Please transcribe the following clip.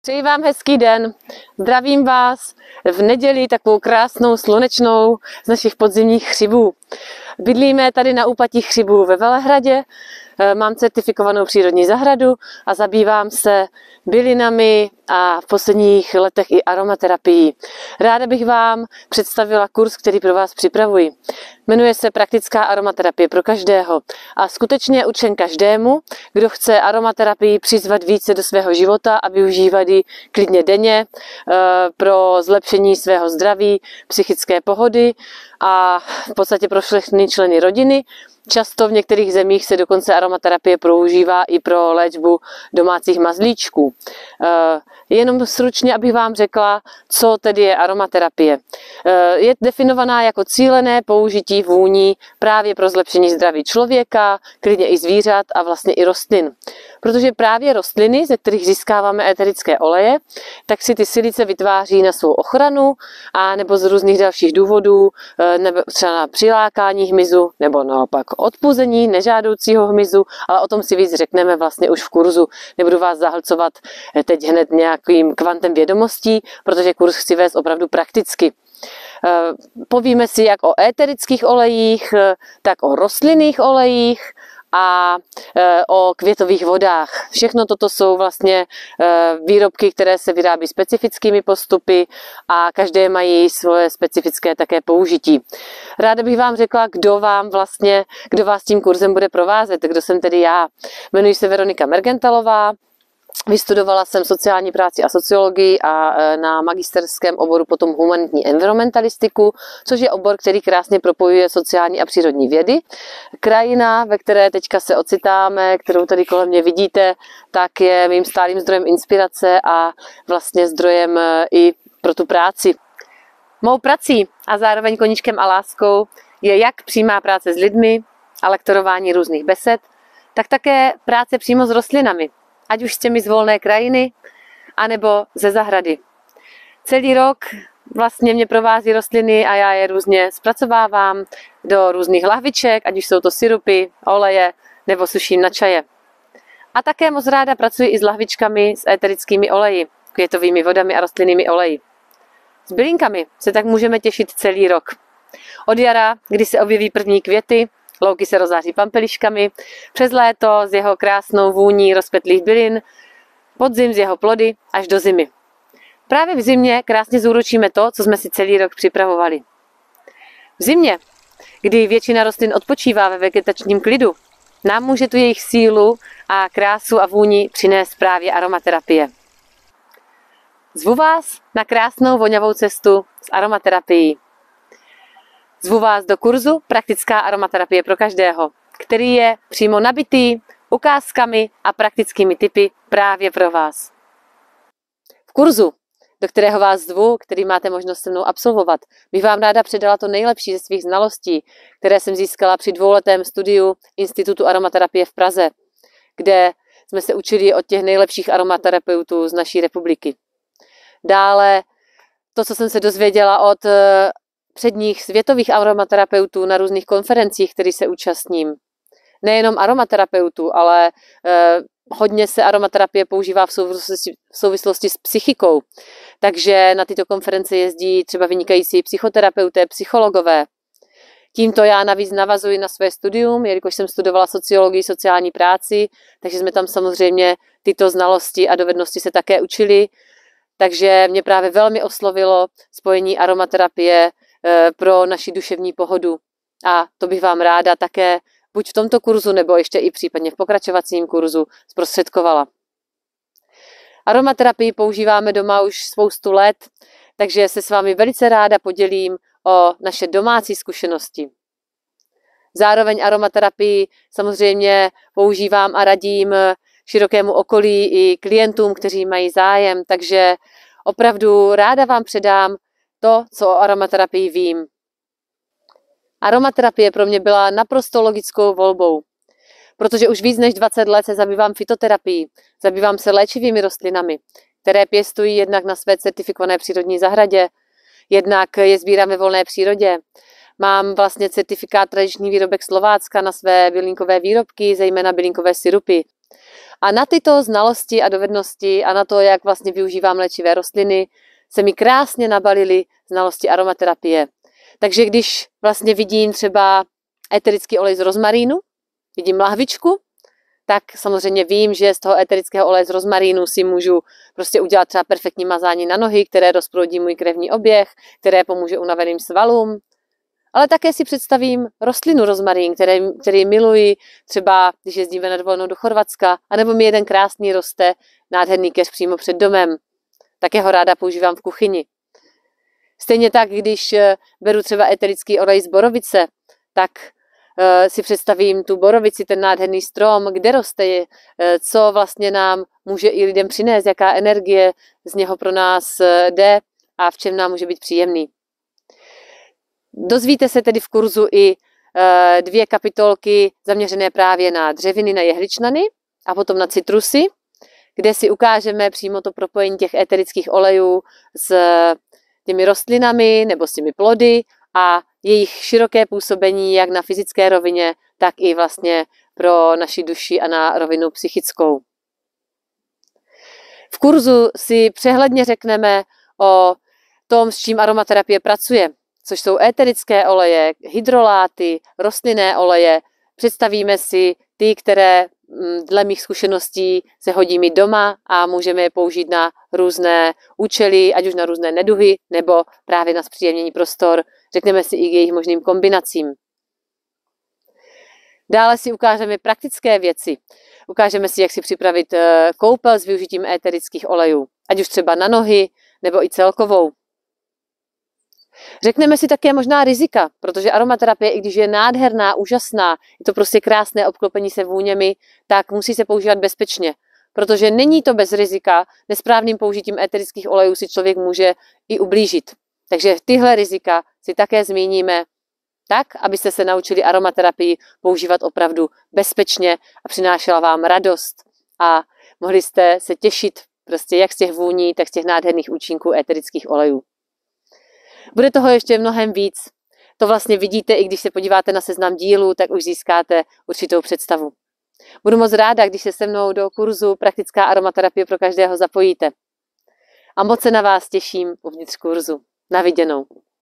Přeji vám hezký den. Zdravím vás v neděli takovou krásnou slunečnou z našich podzimních hřibů. Bydlíme tady na úpatí hřibů ve Velehradě. Mám certifikovanou přírodní zahradu a zabývám se bylinami a v posledních letech i aromaterapií. Ráda bych vám představila kurz, který pro vás připravuji. Jmenuje se Praktická aromaterapie pro každého a skutečně je určen každému, kdo chce aromaterapii přizvat více do svého života a využívat ji klidně denně pro zlepšení svého zdraví, psychické pohody a v podstatě pro všechny členy rodiny. Často v některých zemích se dokonce aromaterapie používá i pro léčbu domácích mazlíčků. Jenom stručně, abych vám řekla, co tedy je aromaterapie. Je definovaná jako cílené použití vůní právě pro zlepšení zdraví člověka, klidně i zvířat a vlastně i rostlin. Protože právě rostliny, ze kterých získáváme éterické oleje, tak si ty silice vytváří na svou ochranu a nebo z různých dalších důvodů, nebo třeba na přilákání hmyzu, nebo naopak odpuzení nežádoucího hmyzu, ale o tom si víc řekneme vlastně už v kurzu. Nebudu vás zahlcovat teď hned nějakým kvantem vědomostí, protože kurz chci vést opravdu prakticky. Povíme si jak o éterických olejích, tak o rostlinných olejích a o květových vodách. Všechno toto jsou vlastně výrobky, které se vyrábí specifickými postupy a každé mají svoje specifické také použití. Ráda bych vám řekla, kdo vás tím kurzem bude provázet, kdo jsem tedy já. Jmenuji se Veronika Mergentalová. Vystudovala jsem sociální práci a sociologii a na magisterském oboru potom humanitní environmentalistiku, což je obor, který krásně propojuje sociální a přírodní vědy. Krajina, ve které teďka se ocitáme, kterou tady kolem mě vidíte, tak je mým stálým zdrojem inspirace a vlastně zdrojem i pro tu práci. Mou prací a zároveň koníčkem a láskou je jak přímá práce s lidmi a lektorování různých besed, tak také práce přímo s rostlinami. Ať už s těmi z volné krajiny, anebo ze zahrady. Celý rok vlastně mě provází rostliny a já je různě zpracovávám do různých lahviček, ať už jsou to sirupy, oleje, nebo suším na čaje. A také moc ráda pracuji i s lahvičkami s éterickými oleji, květovými vodami a rostlinnými oleji. S bylinkami se tak můžeme těšit celý rok. Od jara, kdy se objeví první květy, louky se rozáří pampeliškami, přes léto s jeho krásnou vůní rozkvetlých bylin, podzim z jeho plody až do zimy. Právě v zimě krásně zúročíme to, co jsme si celý rok připravovali. V zimě, kdy většina rostlin odpočívá ve vegetačním klidu, nám může tu jejich sílu a krásu a vůni přinést právě aromaterapie. Zvu vás na krásnou voňavou cestu s aromaterapií. Zvu vás do kurzu Praktická aromaterapie pro každého, který je přímo nabitý ukázkami a praktickými tipy právě pro vás. V kurzu, do kterého vás zvu, který máte možnost se mnou absolvovat, bych vám ráda předala to nejlepší ze svých znalostí, které jsem získala při dvouletém studiu Institutu aromaterapie v Praze, kde jsme se učili od těch nejlepších aromaterapeutů z naší republiky. Dále to, co jsem se dozvěděla od předních světových aromaterapeutů na různých konferencích, který se účastním. Nejenom aromaterapeutů, ale hodně se aromaterapie používá v souvislosti s psychikou. Takže na tyto konference jezdí třeba vynikající psychoterapeuté, psychologové. Tímto já navíc navazuji na své studium, jelikož jsem studovala sociologii, sociální práci, takže jsme tam samozřejmě tyto znalosti a dovednosti se také učili. Takže mě právě velmi oslovilo spojení aromaterapie pro naši duševní pohodu. A to bych vám ráda také buď v tomto kurzu, nebo ještě i případně v pokračovacím kurzu zprostředkovala. Aromaterapii používáme doma už spoustu let, takže se s vámi velice ráda podělím o naše domácí zkušenosti. Zároveň aromaterapii samozřejmě používám a radím širokému okolí i klientům, kteří mají zájem, takže opravdu ráda vám předám to, co o aromaterapii vím. Aromaterapie pro mě byla naprosto logickou volbou, protože už víc než 20 let se zabývám fytoterapií, zabývám se léčivými rostlinami, které pěstují jednak na své certifikované přírodní zahradě, jednak je sbírám ve volné přírodě. Mám vlastně certifikát tradiční výrobek Slovácka na své bylinkové výrobky, zejména bylinkové sirupy. A na tyto znalosti a dovednosti a na to, jak vlastně využívám léčivé rostliny, se mi krásně nabalily znalosti aromaterapie. Takže když vlastně vidím třeba eterický olej z rozmarínu, vidím lahvičku, tak samozřejmě vím, že z toho eterického oleje z rozmarínu si můžu prostě udělat třeba perfektní mazání na nohy, které rozproudí můj krevní oběh, které pomůže unaveným svalům. Ale také si představím rostlinu rozmarín, který miluji, třeba když jezdíme na dovolenou do Chorvatska, anebo mi jeden krásný roste nádherný keř přímo před domem. Také ho ráda používám v kuchyni. Stejně tak, když beru třeba eterický olej z borovice, tak si představím tu borovici, ten nádherný strom, kde roste, co vlastně nám může i lidem přinést, jaká energie z něho pro nás jde a v čem nám může být příjemný. Dozvíte se tedy v kurzu i 2 kapitolky zaměřené právě na dřeviny, na jehličnany a potom na citrusy, kde si ukážeme přímo to propojení těch eterických olejů s těmi rostlinami nebo s těmi plody a jejich široké působení jak na fyzické rovině, tak i vlastně pro naši duši a na rovinu psychickou. V kurzu si přehledně řekneme o tom, s čím aromaterapie pracuje, což jsou éterické oleje, hydroláty, rostlinné oleje. Představíme si ty, které dle mých zkušeností se hodí mi doma a můžeme je použít na různé účely, ať už na různé neduhy, nebo právě na zpříjemnění prostor. Řekneme si i k jejich možným kombinacím. Dále si ukážeme praktické věci. Ukážeme si, jak si připravit koupel s využitím éterických olejů, ať už třeba na nohy, nebo i celkovou. Řekneme si také možná rizika, protože aromaterapie, i když je nádherná, úžasná, je to prostě krásné obklopení se vůněmi, tak musí se používat bezpečně. Protože není to bez rizika, nesprávným použitím éterických olejů si člověk může i ublížit. Takže tyhle rizika si také zmíníme tak, abyste se naučili aromaterapii používat opravdu bezpečně a přinášela vám radost a mohli jste se těšit prostě jak z těch vůní, tak z těch nádherných účinků éterických olejů. Bude toho ještě mnohem víc. To vlastně vidíte, i když se podíváte na seznam dílů, tak už získáte určitou představu. Budu moc ráda, když se se mnou do kurzu Praktická aromaterapie pro každého zapojíte. A moc se na vás těším uvnitř kurzu. Na viděnou.